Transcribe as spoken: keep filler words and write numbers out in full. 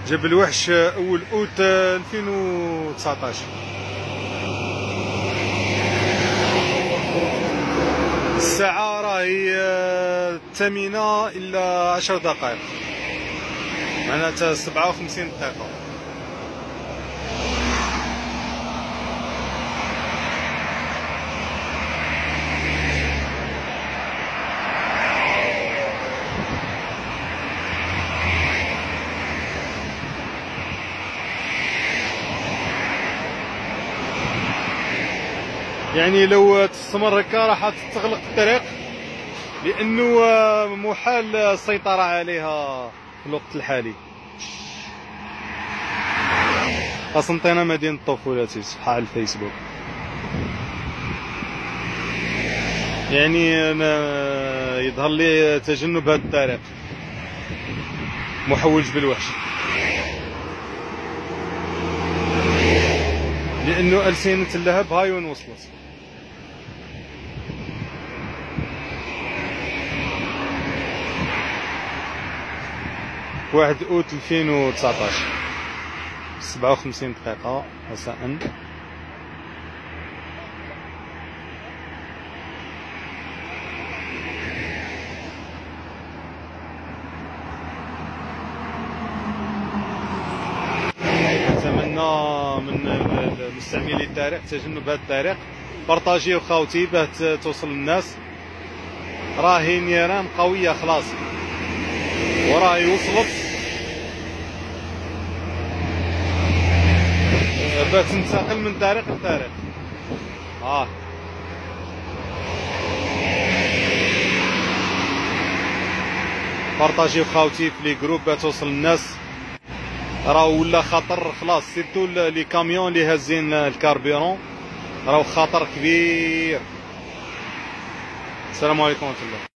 جبل وحش اول اوت ألفين وتسعطاش. الساعة راهي الثامنة إلا عشر دقائق، معناتها سبعة وخمسين دقيقة. يعني لو تستمر هكا راح تغلق الطريق، لأنه محال السيطرة عليها في الوقت الحالي. قسنطينة مدينة الطفولة، صفحة على الفيسبوك. يعني أنا يظهر لي تجنب هذا الطريق محول جبل وحش، لأنه ألسنة اللهب هاي وين وصلت. واحد أوت ألفين وتسعطاش، سبعة وخمسين دقيقة مساء. نتمنى من مستعملي الطريق تجنب هذا الطريق، بارطاجيو خاوتي باه توصل للناس. راهي نيران قوية خلاص، وراهي وصلت باه تنتقل من طريق لطريق. اه بارطاجيو خاوتي في لي جروب باه توصل للناس. راه ولا خطر خلاص، سيرتو لي كاميون اللي هازين الكاربيرون راهو خطر كبير. السلام عليكم ورحمة الله.